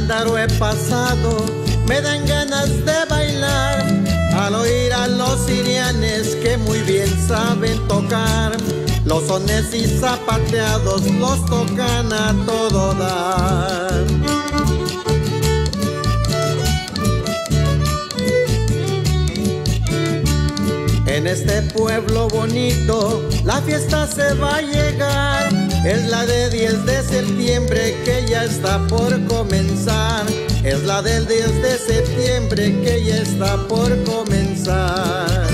Cirándaro he pasado, me dan ganas de bailar al oír a los sirianes que muy bien saben tocar. Los sones y zapateados los tocan a todo dar. En este pueblo bonito la fiesta se va a llegar. Es la de 10 de septiembre que ya está por comenzar. Es la del 10 de septiembre que ya está por comenzar.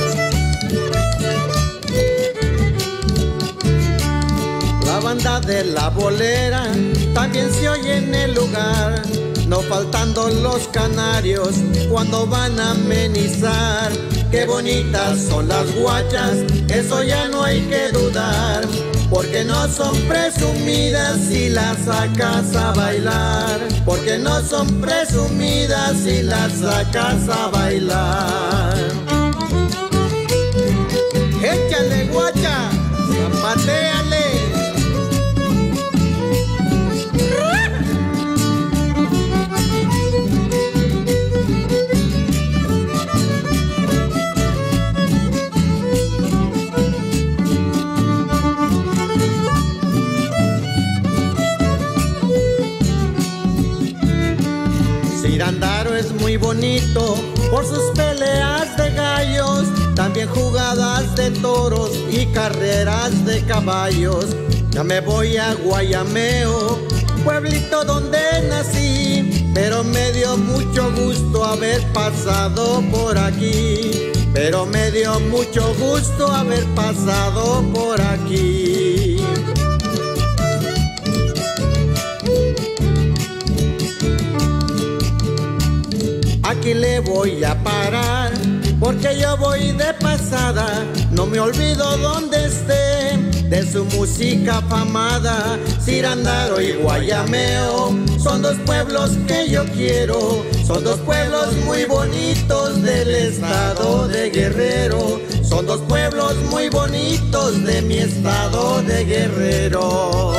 La banda de la bolera también se oye en el lugar, no faltando los canarios cuando van a amenizar. Qué bonitas son las guachas, eso ya no hay que dudar, porque no son presumidas si las sacas a bailar. Porque no son presumidas si las sacas a bailar. Échale guacha, zapatéale. Cirándaro es muy bonito por sus peleas de gallos, también jugadas de toros y carreras de caballos. Ya me voy a Guayameo, pueblito donde nací, pero me dio mucho gusto haber pasado por aquí. Pero me dio mucho gusto haber pasado por aquí. Aquí le voy a parar, porque yo voy de pasada. No me olvido donde esté de su música afamada. Cirándaro y Guayameo son dos pueblos que yo quiero. Son dos pueblos muy bonitos del estado de Guerrero. Son dos pueblos muy bonitos de mi estado de Guerrero.